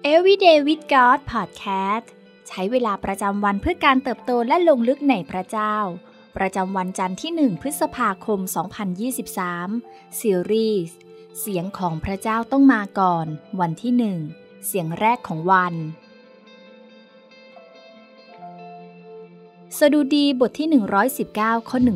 Everyday with God Podcast ใช้เวลาประจำวันเพื่อการเติบโตและลงลึกในพระเจ้าประจำวันจันทร์ที่1พฤษภาคม2023ซีรีส์เสียงของพระเจ้าต้องมาก่อนวันที่1เสียงแรกของวันสดุดีบทที่119ข้อ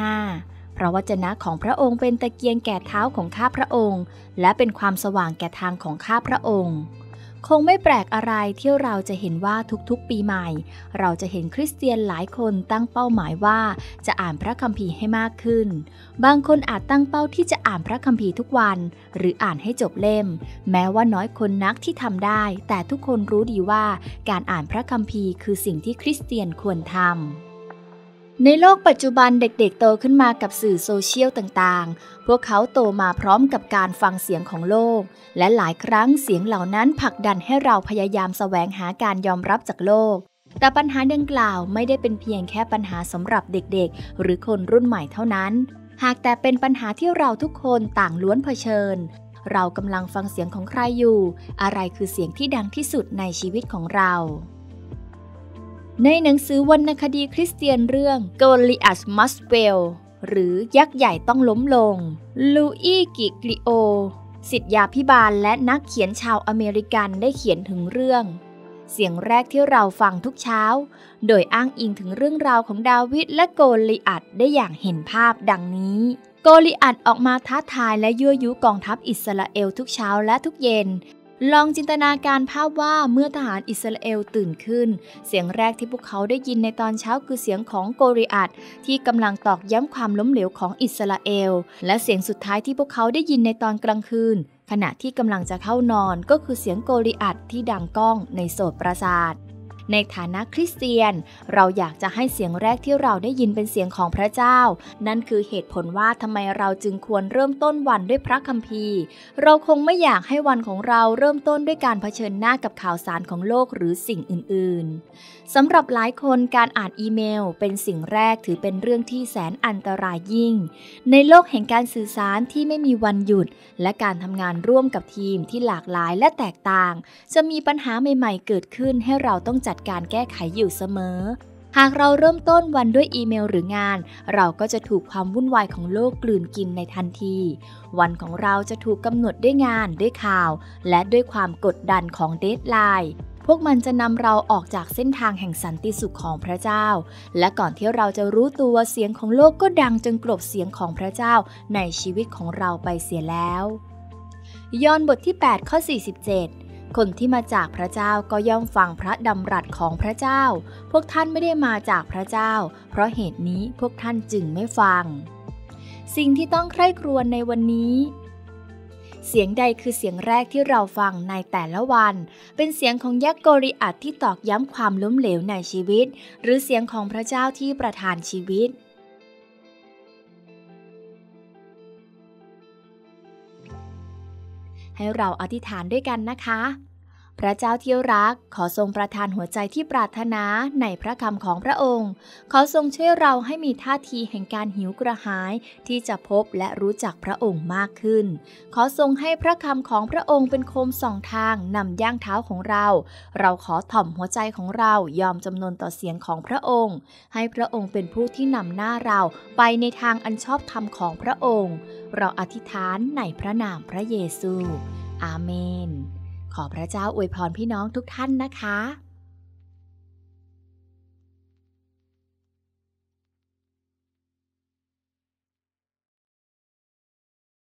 105พระวจนะของพระองค์เป็นตะเกียงแก่เท้าของข้าพระองค์และเป็นความสว่างแก่ทางของข้าพระองค์คงไม่แปลกอะไรที่เราจะเห็นว่าทุกๆปีใหม่เราจะเห็นคริสเตียนหลายคนตั้งเป้าหมายว่าจะอ่านพระคัมภีร์ให้มากขึ้นบางคนอาจตั้งเป้าที่จะอ่านพระคัมภีร์ทุกวันหรืออ่านให้จบเล่มแม้ว่าน้อยคนนักที่ทำได้แต่ทุกคนรู้ดีว่าการอ่านพระคัมภีร์คือสิ่งที่คริสเตียนควรทำในโลกปัจจุบันเด็กๆโตขึ้นมากับสื่อโซเชียลต่างๆพวกเขาโตมาพร้อมกับการฟังเสียงของโลกและหลายครั้งเสียงเหล่านั้นผลักดันให้เราพยายามแสวงหาการยอมรับจากโลกแต่ปัญหาดังกล่าวไม่ได้เป็นเพียงแค่ปัญหาสำหรับเด็กๆหรือคนรุ่นใหม่เท่านั้นหากแต่เป็นปัญหาที่เราทุกคนต่างล้วนเผชิญเรากำลังฟังเสียงของใครอยู่อะไรคือเสียงที่ดังที่สุดในชีวิตของเราในหนังสือวรรณคดีคริสเตียนเรื่อง Goliath Must Fall หรือยักษ์ใหญ่ต้องล้มลงลูอี้กิกลิโอศิษยาภิบาลและนักเขียนชาวอเมริกันได้เขียนถึงเรื่องเสียงแรกที่เราฟังทุกเช้าโดยอ้างอิงถึงเรื่องราวของดาวิดและโกลิอัทได้อย่างเห็นภาพดังนี้โกลิอัทออกมาท้าทายและยั่วยุกองทัพอิสราเอลทุกเช้าและทุกเย็นลองจินตนาการภาพว่าเมื่อทหารอิสราเอลตื่นขึ้นเสียงแรกที่พวกเขาได้ยินในตอนเช้าคือเสียงของโกลิอัทที่กำลังตอกย้ำความล้มเหลวของอิสราเอลและเสียงสุดท้ายที่พวกเขาได้ยินในตอนกลางคืนขณะที่กำลังจะเข้านอนก็คือเสียงโกลิอัทที่ดังก้องในโสตปราสาทในฐานะคริสเตียนเราอยากจะให้เสียงแรกที่เราได้ยินเป็นเสียงของพระเจ้านั่นคือเหตุผลว่าทำไมเราจึงควรเริ่มต้นวันด้วยพระคัมภีร์เราคงไม่อยากให้วันของเราเริ่มต้นด้วยการเผชิญหน้ากับข่าวสารของโลกหรือสิ่งอื่นๆสำหรับหลายคนการอ่านอีเมลเป็นสิ่งแรกถือเป็นเรื่องที่แสนอันตรายยิ่งในโลกแห่งการสื่อสารที่ไม่มีวันหยุดและการทำงานร่วมกับทีมที่หลากหลายและแตกต่างจะมีปัญหาใหม่ๆเกิดขึ้นให้เราต้องจัดการแก้ไขอยู่เสมอหากเราเริ่มต้นวันด้วยอีเมลหรืองานเราก็จะถูกความวุ่นวายของโลกกลืนกินในทันทีวันของเราจะถูกกำหนดด้วยงานด้วยข่าวและด้วยความกดดันของเดดไลน์พวกมันจะนำเราออกจากเส้นทางแห่งสันติสุขของพระเจ้าและก่อนที่เราจะรู้ตัวเสียงของโลกก็ดังจนกลบเสียงของพระเจ้าในชีวิตของเราไปเสียแล้วยอห์นบทที่8ข้อ47คนที่มาจากพระเจ้าก็ย่อมฟังพระดำรัสของพระเจ้าพวกท่านไม่ได้มาจากพระเจ้าเพราะเหตุนี้พวกท่านจึงไม่ฟังสิ่งที่ต้องใคร่ครวญในวันนี้เสียงใดคือเสียงแรกที่เราฟังในแต่ละวันเป็นเสียงของยักษ์โกลิอัทที่ตอกย้ำความล้มเหลวในชีวิตหรือเสียงของพระเจ้าที่ประทานชีวิตให้เราอธิษฐานด้วยกันนะคะพระเจ้าที่รักขอทรงประทานหัวใจที่ปรารถนาในพระคำของพระองค์ขอทรงช่วยเราให้มีท่าทีแห่งการหิวกระหายที่จะพบและรู้จักพระองค์มากขึ้นขอทรงให้พระคำของพระองค์เป็นโคมส่องทางนำย่างเท้าของเราขอถ่อมหัวใจของเรายอมจำนนต่อเสียงของพระองค์ให้พระองค์เป็นผู้ที่นำหน้าเราไปในทางอันชอบธรรมของพระองค์เราอธิษฐานในพระนามพระเยซูอาเมนขอพระเจ้าอวยพรพี่น้องทุกท่านนะคะ